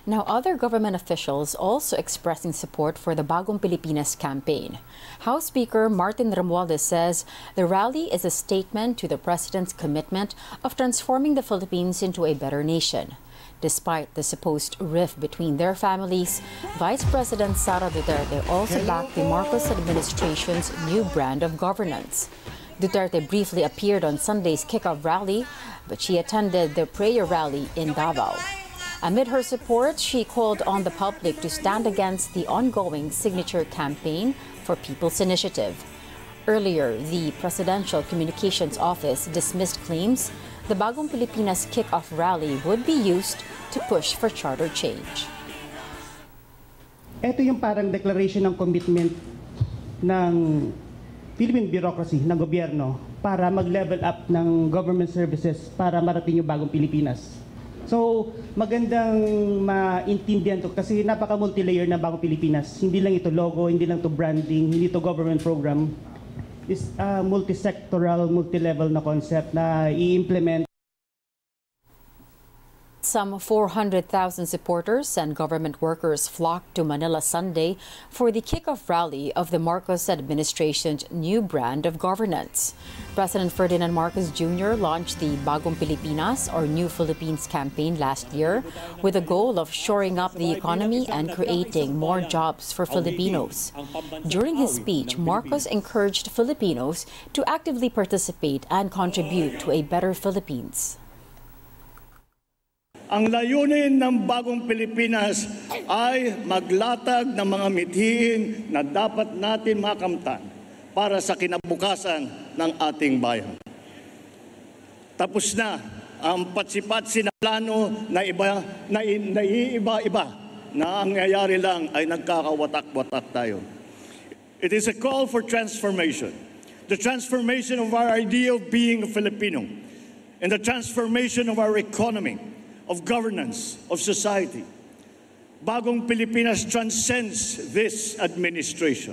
Now, other government officials also expressing support for the Bagong Pilipinas campaign. House Speaker Martin Romualdez says the rally is a statement to the president's commitment of transforming the Philippines into a better nation. Despite the supposed rift between their families, Vice President Sara Duterte also backed the Marcos administration's new brand of governance. Duterte briefly appeared on Sunday's kickoff rally, but she attended the prayer rally in Davao. Amid her support, she called on the public to stand against the ongoing signature campaign for People's Initiative. Earlier, the Presidential Communications Office dismissed claims the Bagong Pilipinas kickoff rally would be used to push for charter change. Ito yung parang declaration ng commitment ng Philippine bureaucracy, ng gobyerno, para mag-level up ng government services para marating yung Bagong Pilipinas. So, magandang maintindihan to kasi napaka-multi-layer na Bagong Pilipinas. Hindi lang ito logo, hindi lang ito branding, hindi ito government program. It's a multi-sectoral, multi-level na concept na i-implement. Some 400,000 supporters and government workers flocked to Manila Sunday for the kickoff rally of the Marcos administration's new brand of governance. President Ferdinand Marcos Jr. launched the Bagong Pilipinas or New Philippines campaign last year with the goal of shoring up the economy and creating more jobs for Filipinos. During his speech, Marcos encouraged Filipinos to actively participate and contribute to a better Philippines. Ang layunin ng Bagong Pilipinas ay maglatag ng mga mithiin na dapat natin makamtan para sa kinabukasan ng ating bayan. Tapos na ang patsi-patsi na plano na iiba-iba na ang nangyayari lang ay nagkakawatak-watak tayo. It is a call for transformation. The transformation of our idea of being a Filipino and the transformation of our economy, of governance, of society. Bagong Pilipinas transcends this administration.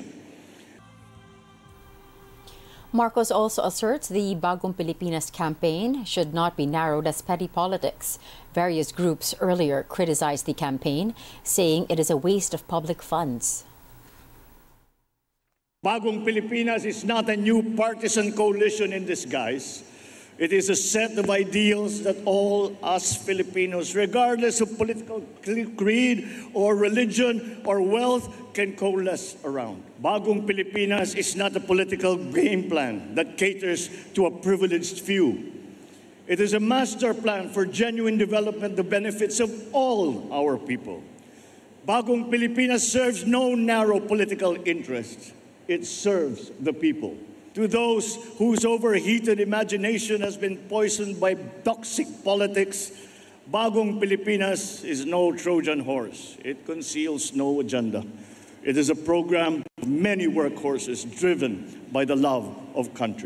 Marcos also asserts the Bagong Pilipinas campaign should not be narrowed as petty politics. Various groups earlier criticized the campaign, saying it is a waste of public funds. Bagong Pilipinas is not a new partisan coalition in disguise. It is a set of ideals that all us Filipinos, regardless of political creed or religion or wealth, can coalesce around. Bagong Pilipinas is not a political game plan that caters to a privileged few. It is a master plan for genuine development, the benefits of all our people. Bagong Pilipinas serves no narrow political interest. It serves the people. To those whose overheated imagination has been poisoned by toxic politics, Bagong Pilipinas is no Trojan horse. It conceals no agenda. It is a program of many workhorses driven by the love of country.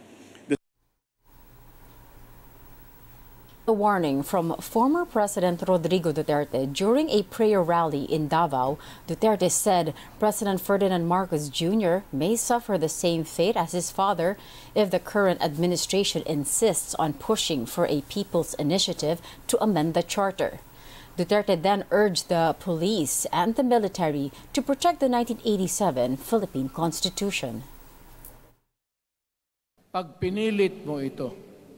A warning from former President Rodrigo Duterte during a prayer rally in Davao. Duterte said President Ferdinand Marcos Jr. may suffer the same fate as his father if the current administration insists on pushing for a people's initiative to amend the charter. Duterte then urged the police and the military to protect the 1987 Philippine Constitution. Pag pinilit mo ito,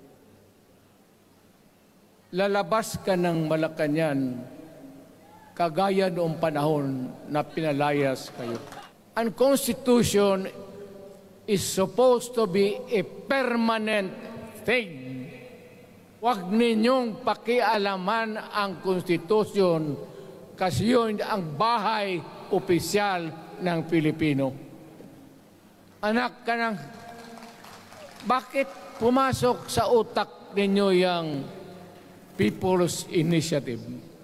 lalabas ka ng Malacanang kagaya noong panahon na pinalayas kayo. Ang Constitution is supposed to be a permanent thing. Huwag ninyong pakialaman ang Constitution kasi yun ang bahay opisyal ng Pilipino. Anak ka ng... Bakit pumasok sa utak ninyo yung People's Initiative?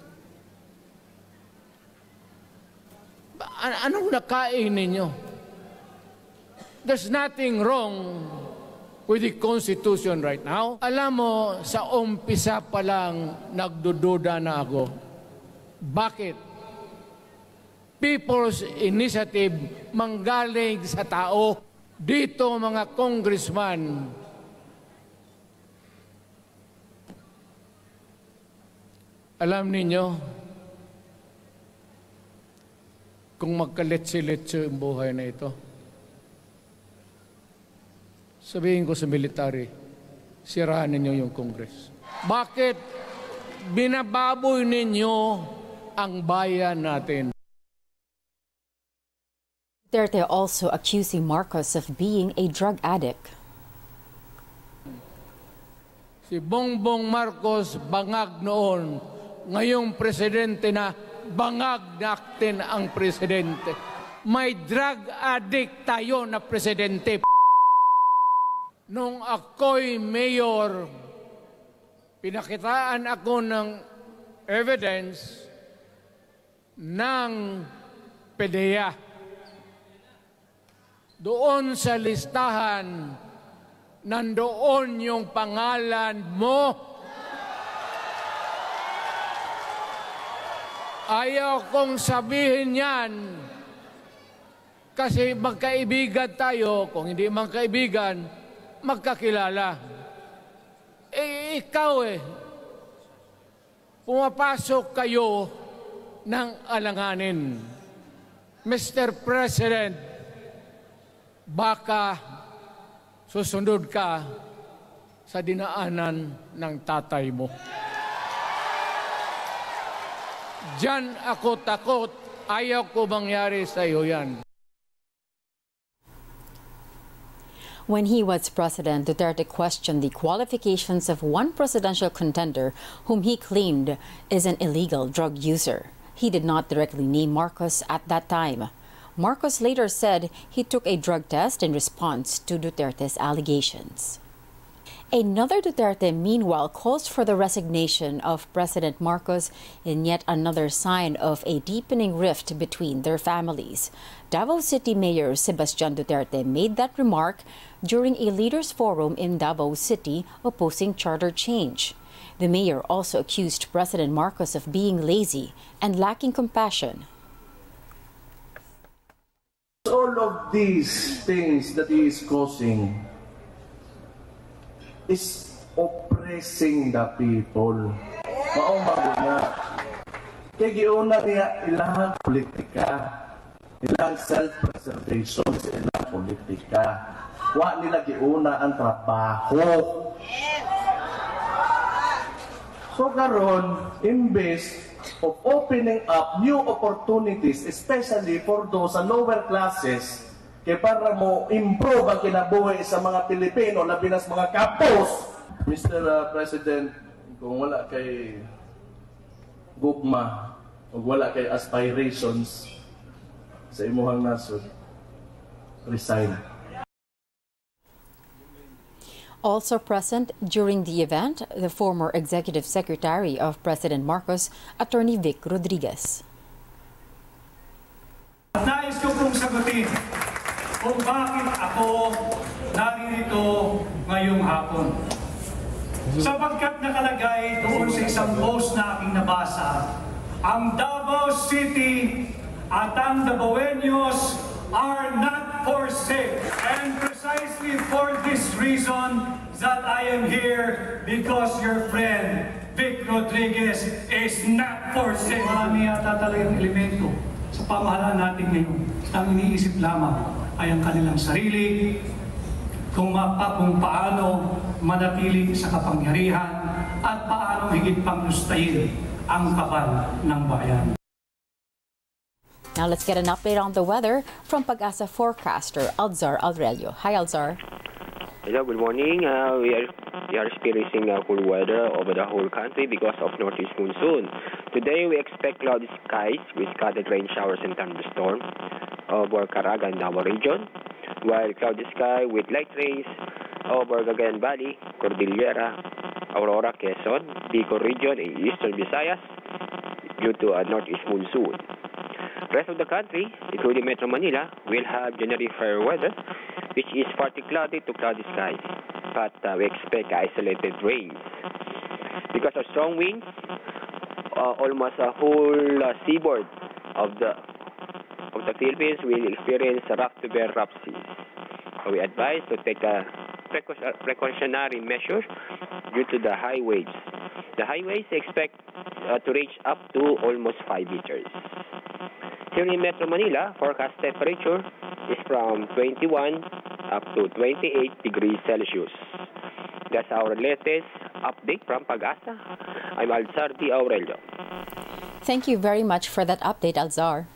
Anong nakain ninyo? There's nothing wrong with the Constitution right now. Alam mo, sa umpisa pa lang, nagdududa na ako. Bakit? People's Initiative manggaling sa tao. Dito, mga congressman, alam ninyo, kung magkaletse-letse ang buhay na ito. Sabihin ko sa military, sirahan ninyo yung Congress. Bakit binababoy ninyo ang bayan natin? Duterte also accusing Marcos of being a drug addict. Si Bongbong Marcos bangag noon, ngayong presidente na bangag natin ang presidente. May drug addict tayo na presidente. Nung ako'y mayor, pinakitaan ako ng evidence ng PDEA. Doon sa listahan, nandoon yung pangalan mo. Ayaw kong sabihin yan kasi magkaibigan tayo. Kung hindi magkaibigan, magkakilala. Ikaw pumapasok kayo ng alanganin. Mr. President, baka susunod ka sa dinaanan ng tatay mo. Diyan ako takot. Ayaw ko mangyari sa iyo yan. When he was president, Duterte questioned the qualifications of one presidential contender whom he claimed is an illegal drug user. He did not directly name Marcos at that time. Marcos later said he took a drug test in response to Duterte's allegations. Another Duterte, meanwhile, calls for the resignation of President Marcos in yet another sign of a deepening rift between their families. Davao City Mayor Sebastian Duterte made that remark during a leaders' forum in Davao City opposing charter change. The mayor also accused President Marcos of being lazy and lacking compassion. All of these things that he is causing is oppressing the people. Maumag na. Kaya giuna niya ilang politika, ilang self-preservation sa ilang politika. Wa nila giuna ang trabaho. So karon, imbes of opening up new opportunities, especially for those sa lower classes, kaya para mo improve ang kinabuhi sa mga Pilipino, labi na sa mga kapos. Mr. President, kung wala kay gugma, o wala kay aspirations sa imuhang nasod, resign. Also present during the event, the former Executive Secretary of President Marcos, Attorney Vic Rodriguez. Nais ko pong sagutin kung bakit ako naririto ngayong hapon. Sapagkat nakalagay doon sa isang post na aking nabasa, ang Davao City at ang Davaoenos are not for sale. And precisely for this reason that I am here, because your friend Vic Rodriguez is not for sale. Marami yata talagang elemento sa pamahalaan natin ngayon. Ang iniisip lamang ay ang kanilang sarili, kung paano manatili sa kapangyarihan at paano higit pang lustayin ang kabal ng bayan. Now let's get an update on the weather from Pag-asa forecaster Alzar Aurelio. Hi, Alzar. Hello, good morning. We are experiencing cool weather over the whole country because of northeast monsoon. Today we expect cloudy skies with scattered rain showers and thunderstorms over Caraga and Davao region, while cloudy sky with light rains over Cagayan Valley, Cordillera, Aurora, Quezon, Bicol region, and eastern Visayas due to a northeast monsoon. Rest of the country, including Metro Manila, will have generally fair weather, which is partly cloudy to cloudy skies, but we expect isolated rains. Because of strong winds, almost a whole seaboard of the Philippines will experience rough to very rough seas. So we advise to take a precautionary measure due to the high waves The highways expect to reach up to almost 5 meters. Here in Metro Manila, forecast temperature is from 21 up to 28 degrees Celsius. That's our latest update from Pag-asa. I'm Alzar D. Aurelio. Thank you very much for that update, Alzar.